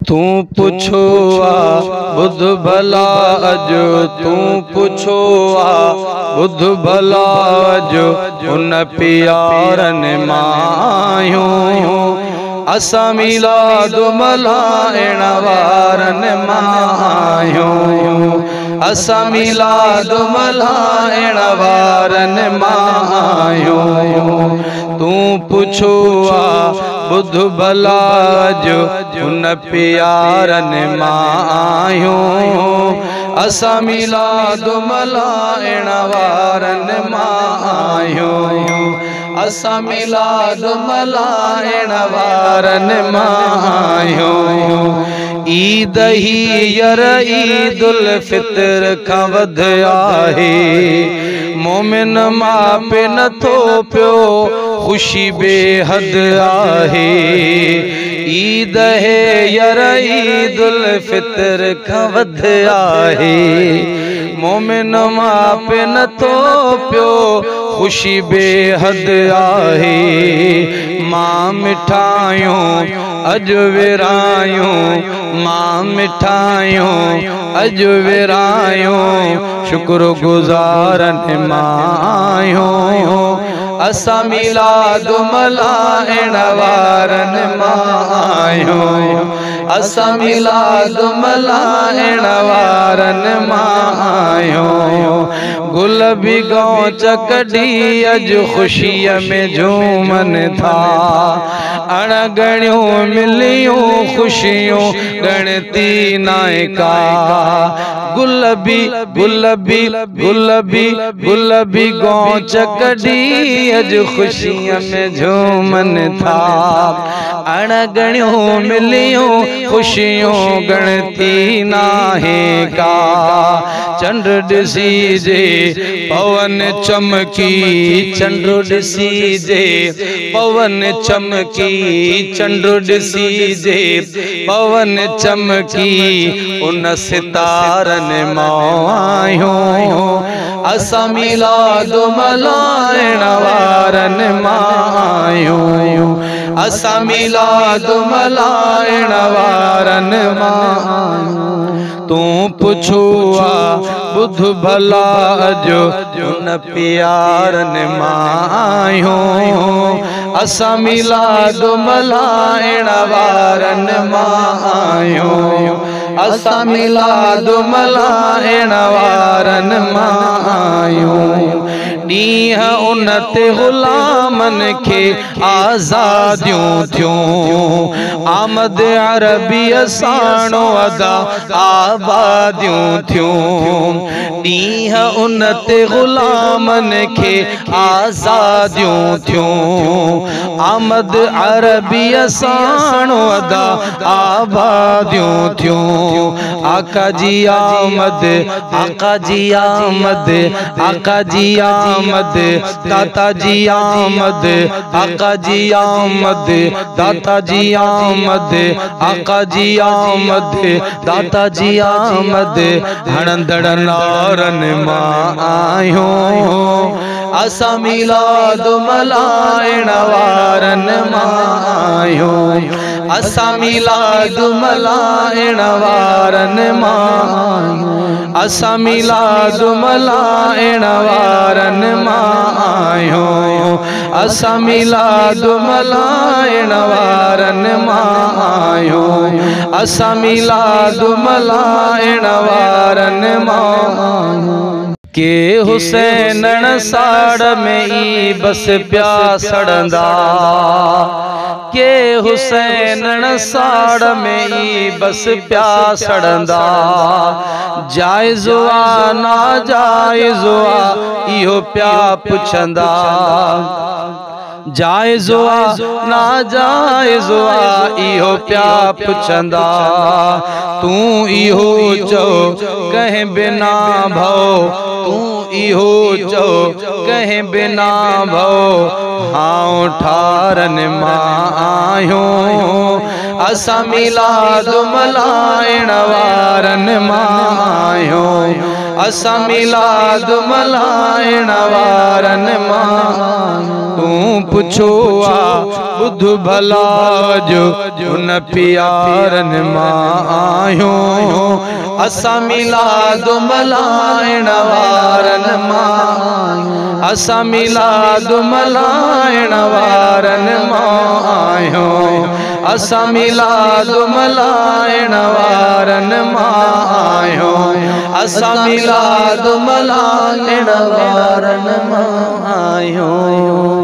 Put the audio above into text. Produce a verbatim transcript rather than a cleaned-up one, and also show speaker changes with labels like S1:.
S1: तू पुछो आ बुध भला अजो, तू पुछो आ बुध भला अजो, उन प्यारन मायूं असा मिलाद मल्हाइण वारन मायूं, असा मिलाद मल्हाइण वारन मायूं। तू पुछो आ बुध भला अजो, उन प्यारन मायूं असा मिलाद मल्हाइण वारन मायूं, असा मिलाद मल्हाइण वारन मायूं। ईद ही यर ईदुल फितर खां वध आहे, मोमिन मां पे नथो पियो खुशी बेहद आहे। ईद है यर ईदुल फितर खां वध आहे, मोमिन मां पे नथो पियो खुशी बेहद आहे। मां मिठायूं अज विरायूं, मां मिठायूं अज विरायूं, शुक्र गुज़ारन मायूं असा मिलाद मल्हाइण वारन मायूं, असा मिलाद मल्हाइण वारन मायूं। गुल भी गौच कढी अज खुशीअ में झूमन था, अणगणियूं मिलियूं खुशियूं गणती नाए का। गुलबी गुलबी गुलबी गुलबी गौच कढी अज खुशियों में झूमन था, अणगणियों मिलियों खुशियों गणती नाहे का। चंद्र दिसी जे पवन चमकी, चंद्र दिसी जे पवन चमकी, चंद्र दिसी जे पवन चमकी, उन सितारन मायूं असा मिलाद मल्हाइण वारन मायूं, असा मिलाद मल्हाइण वारन मायूं। तू पुछो आ बुध भला अजो, उन प्यारन मायूं असा मिलाद मल्हाइण वारन मायूं, असा मिलाद मल्हाइण वारन मायूं। ॾींहं उन ते ग़ुलामन खे आज़ादियूं थियूं, आमद अरबीअ साणो अदा आबादियूं थियूं। ॾींहं उन ते ग़ुलामन खे आज़ादियूं थियूं, आमद अरबीअ साणो अदा आबादियूं थियूं। आका जी आमद, आका जी आमद, आका जी आमद, दाता जी आमद, आका जी आमद, दाता जी आमद, आका जी आमद, दाता जी आमद। हणंदड़ नारन मां आयूं असा मिलाद मल्हाइण वारन मायूं, असा मिलाद मल्हाइण वारन मायूं, असा मिलाद मल्हाइण वारन मायूं, असा मिलाद मल्हाइण वारन मायूं, असा मिलाद मल्हाइण वारन मायूं। के हुसैनण साड़ में ई बस प्या सड़ंदा, के हुसैनण साड़ में ई बस प्या सड़ंदा। जायज़ आ नाजायज़ आ इहो प्या पुछंदा, जायज़ आ नाजायज़ आ इहो प्या पुछंदा। तू इहो चो कहीं बिना भव, तू इहो चो कहीं बिना भव, हाँ ठारन मायूं असा मिलाद मल्हाइण वारन मायूं, असा मिलाद मल्हाइण वारन मायूं। तू पुछो आ बुध भला जो उन प्यारन मां आयो असा मिलाद मलाइण वारन मां असा मिलाद मलाइण वारन मां आयो असा मिलाद मलाइण वारन मां आयो असा मिलाद मलाइण वारन मां आयो।